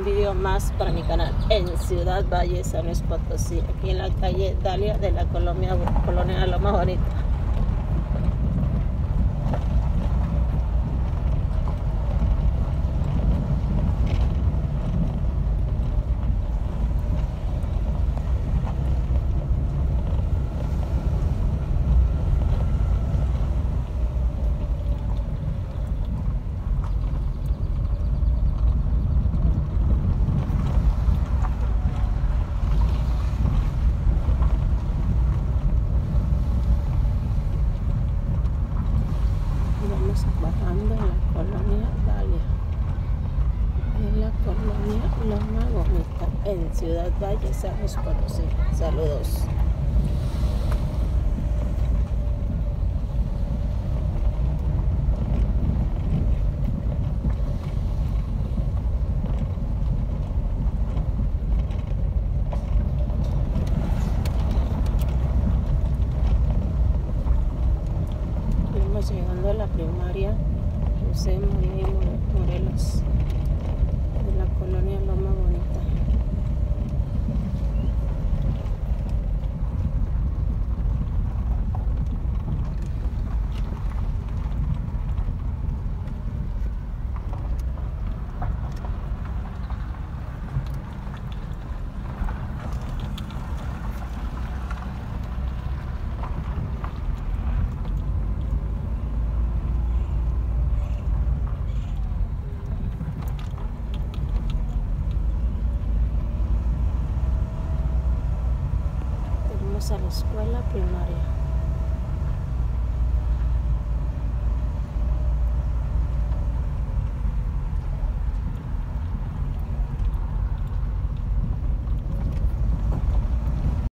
video más para mi canal en Ciudad Valle, San Luis Potosí, aquí en la calle Dalia de la colonia Loma Bonita. Bajando en la colonia Dalia, en la colonia Loma Bonita, en Ciudad Valle, San Luis Potosí. Saludos. Llegando a la primaria José María Morelos de la colonia Loma Bonita. A la escuela primaria.